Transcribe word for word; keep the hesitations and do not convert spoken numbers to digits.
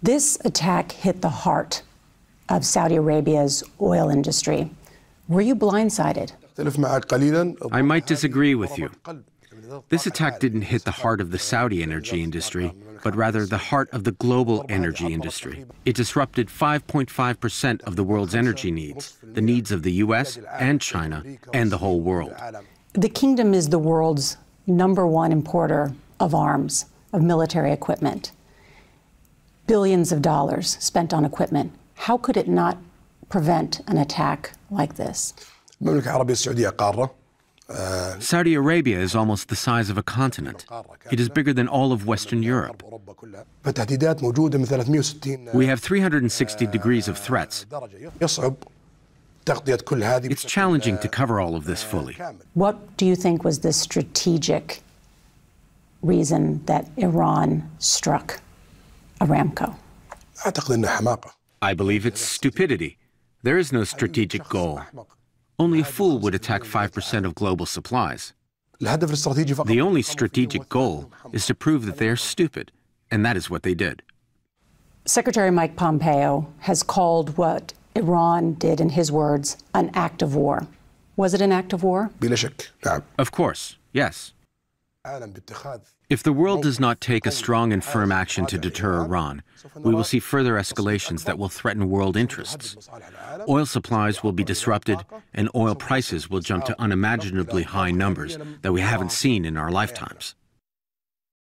This attack hit the heart of Saudi Arabia's oil industry. Were you blindsided? I might disagree with you. This attack didn't hit the heart of the Saudi energy industry, but rather the heart of the global energy industry. It disrupted five point five percent of the world's energy needs, the needs of the U S and China and the whole world. The kingdom is the world's number one importer of arms, of military equipment. Billions of dollars spent on equipment. How could it not prevent an attack like this? Saudi Arabia is almost the size of a continent. It is bigger than all of Western Europe. We have three hundred sixty degrees of threats. It's challenging to cover all of this fully. What do you think was the strategic reason that Iran struck Aramco? I believe it's stupidity. There is no strategic goal. Only a fool would attack five percent of global supplies. The only strategic goal is to prove that they are stupid, and that is what they did. Secretary Mike Pompeo has called what Iran did, in his words, an act of war. Was it an act of war? Of course, yes. If the world does not take a strong and firm action to deter Iran, we will see further escalations that will threaten world interests. Oil supplies will be disrupted, and oil prices will jump to unimaginably high numbers that we haven't seen in our lifetimes.